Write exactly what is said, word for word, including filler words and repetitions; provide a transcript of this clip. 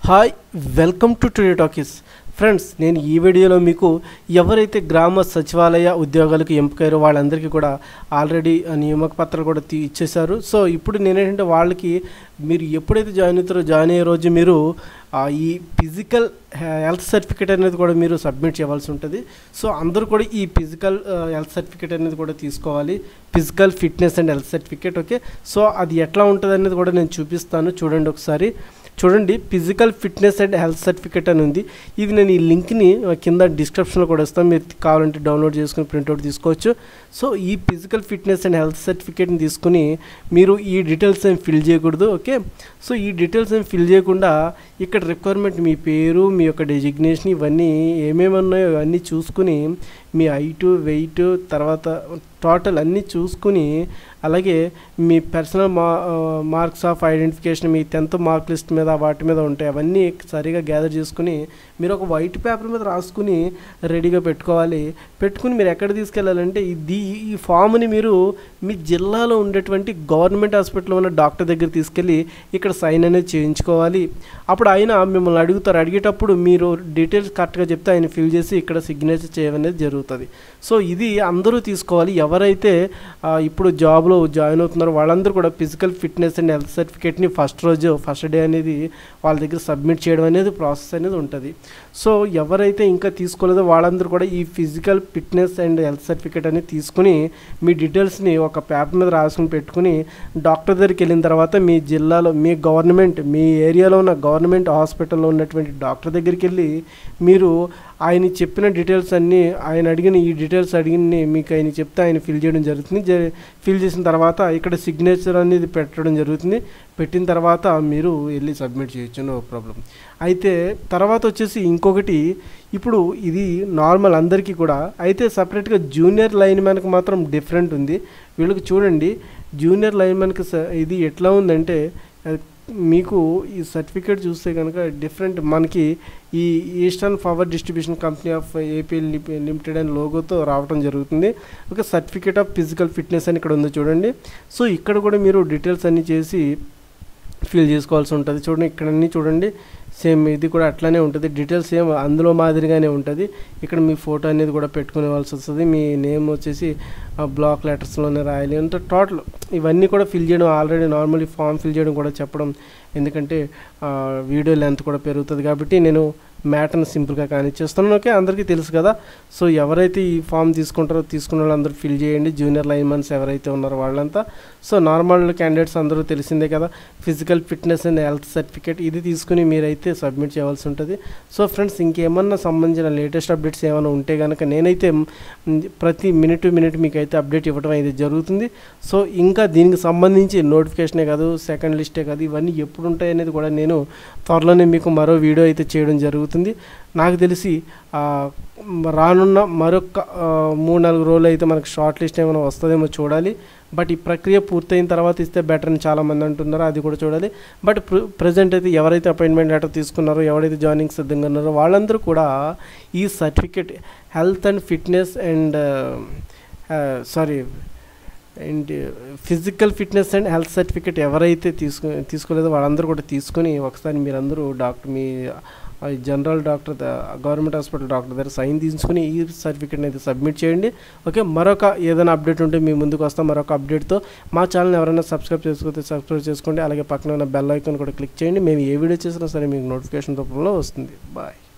Hi welcome to today talkies friends. నేను ఈ వీడియోలో మీకు ఎవరైతే గ్రామ సచివాలయ ఉద్యోగాలకు ఎంపికయ్యారో వాళ్ళందరికీ కూడా ఆల్రెడీ నియామక పత్రాలు కూడా తీ ఇచ్చేశారు. సో ఇప్పుడు నేనేంటంటే వాళ్ళకి మీరు ఎప్పుడైతే జాయిన్ అవుతారో జాయిన్ అయ్యే రోజు మీరు ఈ ఫిజికల్ హెల్త్ సర్టిఫికేట్ అనేది కూడా మీరు సబ్మిట్ చేయవలసి ఉంటుంది. సో అందరూ కూడా ఈ ఫిజికల్ హెల్త్ సర్టిఫికేట్ అనేది కూడా తీసుకోవాలి, physical fitness and health certificate. Okay, so అది ఎట్లా ఉంటుంది అనేది కూడా నేను చూపిస్తాను. చూడండి ఒకసారి. చూడండి, physical fitness and health certificate అని ఉంది. ఇది నేను ఈ లింక్ని కింద డిస్క్రిప్షన్లో కూడా ఇస్తాను, మీరు కావాలంటే డౌన్లోడ్ చేసుకుని ప్రింట్అవుట్ తీసుకోవచ్చు. సో ఈ ఫిజికల్ ఫిట్నెస్ అండ్ హెల్త్ సర్టిఫికేట్ని తీసుకుని మీరు ఈ డీటెయిల్స్ ఏం ఫిల్ చేయకూడదు. ఓకే, సో ఈ డీటెయిల్స్ ఏం ఫిల్ చేయకుండా ఇక్కడ రిక్వైర్మెంట్ మీ పేరు, మీ యొక్క డెసిగ్నేషన్, ఇవన్నీ ఏమేమి ఉన్నాయో అవన్నీ చూసుకుని మీ హైట్, వెయిట్, తర్వాత టోటల్ అన్నీ చూసుకుని, అలాగే మీ పర్సనల్ మా మార్క్స్ ఆఫ్ ఐడెంటిఫికేషన్, మీ టెన్త్ మార్క్ లిస్ట్ మీద వాటి మీద ఉంటాయి, అవన్నీ సరిగా గ్యాదర్ చేసుకుని మీరు ఒక వైట్ పేపర్ మీద రాసుకుని రెడీగా పెట్టుకోవాలి. పెట్టుకుని మీరు ఎక్కడ తీసుకెళ్ళాలంటే ఇది ఈ ఫామ్ని మీరు మీ జిల్లాలో ఉండేటువంటి గవర్నమెంట్ హాస్పిటల్లో ఉన్న డాక్టర్ దగ్గర తీసుకెళ్ళి ఇక్కడ సైన్ అనేది చేయించుకోవాలి. అప్పుడు ఆయన మిమ్మల్ని అడుగుతారు. అడిగేటప్పుడు మీరు డీటెయిల్స్ కరెక్ట్గా చెప్తే ఆయన ఫిల్ చేసి ఇక్కడ సిగ్నేచర్ చేయమనేది జరుగుతుంది. సో ఇది అందరూ తీసుకోవాలి. ఎవరైతే ఇప్పుడు జాబ్లో జాయిన్ అవుతున్నారో వాళ్ళందరూ కూడా ఫిజికల్ ఫిట్నెస్ అండ్ హెల్త్ సర్టిఫికేట్ని ఫస్ట్ రోజు ఫస్ట్ డే అనేది వాళ్ళ దగ్గర సబ్మిట్ చేయడం అనేది ప్రాసెస్ అనేది ఉంటుంది. సో ఎవరైతే ఇంకా తీసుకోలేదో వాళ్ళందరూ కూడా ఈ physical fitness and health certificate అనేది తీసుకుని మీ డీటెయిల్స్ని ఒక పేపర్ మీద రాసుకుని పెట్టుకుని డాక్టర్ దగ్గరికి వెళ్ళిన తర్వాత మీ జిల్లాలో మీ గవర్నమెంట్ మీ ఏరియాలో ఉన్న గవర్నమెంట్ హాస్పిటల్లో ఉన్నటువంటి డాక్టర్ దగ్గరికి వెళ్ళి మీరు ఆయన చెప్పిన డీటెయిల్స్ అన్నీ, ఆయన అడిగిన ఈ డీటెయిల్స్ అడిగిన మీకు ఆయన చెప్తే ఆయన ఫిల్ చేయడం జరుగుతుంది. ఫిల్ చేసిన తర్వాత ఇక్కడ సిగ్నేచర్ అనేది పెట్టడం జరుగుతుంది. పెట్టిన తర్వాత మీరు వెళ్ళి సబ్మిట్ చేయొచ్చు, నో ప్రాబ్లం. అయితే తర్వాత వచ్చేసి ఇంకొకటి, ఇప్పుడు ఇది నార్మల్ అందరికీ కూడా, అయితే సపరేట్గా జూనియర్ లైన్ మ్యాన్కి మాత్రం డిఫరెంట్ ఉంది. వీళ్ళకి చూడండి, జూనియర్ లైన్ మ్యాన్కి ఇది ఎట్లా ఉందంటే, మీకు ఈ సర్టిఫికేట్ చూస్తే కనుక డిఫరెంట్, మనకి ఈ eastern power distribution company of AP limited అని లోగోతో రావడం జరుగుతుంది. ఒక సర్టిఫికేట్ ఆఫ్ ఫిజికల్ ఫిట్నెస్ అని ఇక్కడ ఉంది చూడండి. సో ఇక్కడ కూడా మీరు డీటెయిల్స్ అన్నీ చేసి ఫిల్ చేసుకోవాల్సి ఉంటుంది. చూడండి ఇక్కడ అన్నీ చూడండి, సేమ్ ఇది కూడా అట్లానే ఉంటుంది. డీటెయిల్స్ సేమ్ అందులో మాదిరిగానే ఉంటుంది. ఇక్కడ మీ ఫోటో అనేది కూడా పెట్టుకునేవాల్సి వస్తుంది. మీ నేమ్ వచ్చేసి బ్లాక్ లెటర్స్లోనే రాయాలి. అంటే టోటల్ ఇవన్నీ కూడా ఫిల్ చేయడం ఆల్రెడీ నార్మల్లీ ఫామ్ ఫిల్ చేయడం కూడా చెప్పడం, ఎందుకంటే వీడియో లెంత్ కూడా పెరుగుతుంది కాబట్టి నేను మ్యాటర్ని సింపుల్గా కానిచ్చేస్తున్నాను. ఓకే, అందరికీ తెలుసు కదా. సో ఎవరైతే ఈ ఫామ్ తీసుకుంటారో తీసుకున్న వాళ్ళందరూ ఫిల్ చేయండి. జూనియర్ లైన్మెన్స్ ఎవరైతే ఉన్నారో వాళ్ళంతా. సో నార్మల్ క్యాండిడేట్స్ అందరూ తెలిసిందే కదా, physical fitness and health certificate ఇది తీసుకుని మీరైతే సబ్మిట్ చేయాల్సి ఉంటుంది. సో ఫ్రెండ్స్, ఇంకేమన్నా సంబంధించిన లేటెస్ట్ అప్డేట్స్ ఏమైనా ఉంటే కనుక నేనైతే ప్రతి మినిట్ టు మినిట్ మీకు అయితే అప్డేట్ ఇవ్వడం అయితే జరుగుతుంది. సో ఇంకా దీనికి సంబంధించి నోటిఫికేషనే కాదు, సెకండ్ లిస్టే కాదు, ఇవన్నీ ఎప్పుడు ఉంటాయి అనేది కూడా నేను త్వరలోనే మీకు మరో వీడియో అయితే చేయడం జరుగుతుంది. నాకు తెలిసి రానున్న మరొక మూడు నాలుగు రోజులు అయితే మనకు షార్ట్ లిస్ట్ ఏమైనా వస్తుందేమో చూడాలి. బట్ ఈ ప్రక్రియ పూర్తయిన తర్వాత ఇస్తే బెటర్ అని చాలామంది అంటున్నారు, అది కూడా చూడాలి. బట్ ప్రజెంట్ అయితే ఎవరైతే అపాయింట్మెంట్ లెటర్ తీసుకున్నారో, ఎవరైతే జాయినింగ్ సిద్ధంగా ఉన్నారో వాళ్ళందరూ కూడా ఈ certificate health and fitness and sorry and physical fitness and health certificate ఎవరైతే తీసుకు తీసుకోలేదో వాళ్ళందరూ కూడా తీసుకొని ఒకసారి మీరందరూ డాక్టర్ మీ general doctor government hospital doctor దగ్గర సైన్ తీసుకుని ఈ సర్టిఫికేట్ని అయితే సబ్మిట్ చేయండి. ఓకే, మరొక ఏదైనా అప్డేట్ ఉంటే మీ ముందుకు వస్తాం మరొక అప్డేట్తో. మా ఛానల్ ఎవరైనా సబ్స్క్రైబ్ చేసుకుంటే సబ్స్క్రైబ్ చేసుకోండి, అలాగే పక్కన ఉన్న బెల్ ఐకాన్ కూడా క్లిక్ చేయండి. మేము ఏ వీడియో చేసినా సరే మీకు నోటిఫికేషన్ రూపంలో వస్తుంది. బాయ్.